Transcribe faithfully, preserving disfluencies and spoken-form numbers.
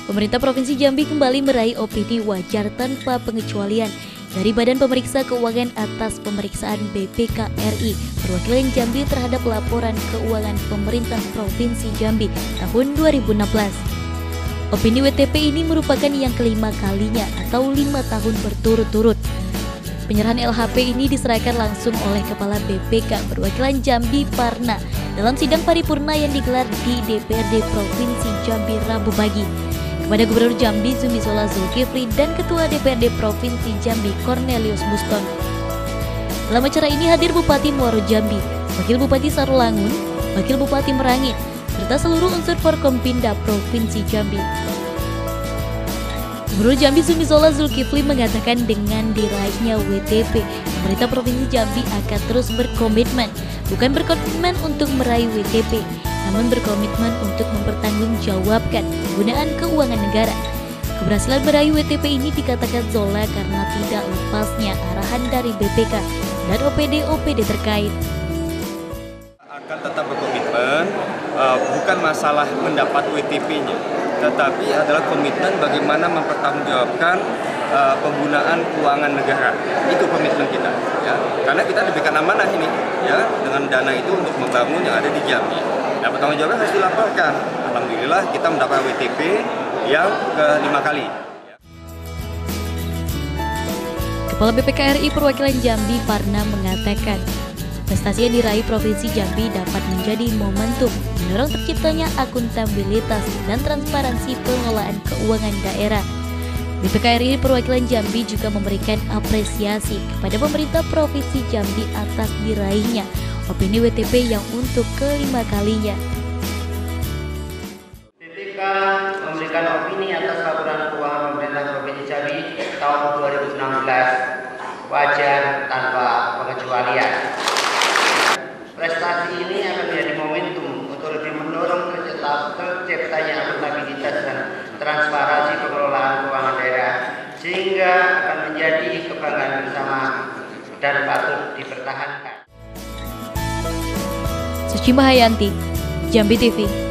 Pemerintah Provinsi Jambi kembali meraih opini wajar tanpa pengecualian dari Badan Pemeriksa Keuangan atas pemeriksaan B P K R I Perwakilan Jambi terhadap laporan keuangan pemerintah Provinsi Jambi tahun dua ribu enam belas. Opini W T P ini merupakan yang kelima kalinya atau lima tahun berturut-turut. Penyerahan L H P ini diserahkan langsung oleh Kepala B P K Perwakilan Jambi Parna dalam sidang paripurna yang digelar di D P R D Provinsi Jambi Rabu pagi kepada Gubernur Jambi Zumizola Zulkifli dan Ketua D P R D Provinsi Jambi Cornelius Buston. Dalam acara ini hadir Bupati Muaro Jambi, Wakil Bupati Sarolangun, Wakil Bupati Merangin, serta seluruh unsur Forkompinda Provinsi Jambi. Gubernur Jambi Zumizola Zulkifli mengatakan dengan diraihnya W T P, pemerintah Provinsi Jambi akan terus berkomitmen, bukan berkomitmen untuk meraih W T P, namun berkomitmen untuk mempertanggungjawabkan penggunaan keuangan negara. Keberhasilan meraih W T P ini dikatakan Zola karena tidak lepasnya arahan dari B P K dan O P D O P D terkait. Akan tetap berkomitmen, uh, bukan masalah mendapat W T P-nya, tetapi adalah komitmen bagaimana mempertanggungjawabkan uh, penggunaan keuangan negara. Itu komitmen kita, ya. Karena kita diberikan amanah ini, ya, dengan dana itu untuk membangun yang ada di Jambi. Nah, pertanggungjawaban harus dilaporkan. Alhamdulillah kita mendapat W T P yang kelima kali. Kepala B P K R I Perwakilan Jambi Parna mengatakan, prestasi yang diraih Provinsi Jambi dapat menjadi momentum mendorong terciptanya akuntabilitas dan transparansi pengelolaan keuangan daerah. B P K R I Perwakilan Jambi juga memberikan apresiasi kepada pemerintah Provinsi Jambi atas diraihnya opini W T P yang untuk kelima kalinya. B P K memberikan opini atas laporan keuangan pemerintah Provinsi Jambi tahun dua ribu enam belas wajar tanpa pengecualian. Prestasi ini akan menjadi momentum untuk lebih mendorong terciptanya akuntabilitas dan transparansi pengelolaan keuangan daerah, sehingga akan menjadi kebanggaan bersama dan patut dipertahankan. Suci Mahayanti, Jambi T V.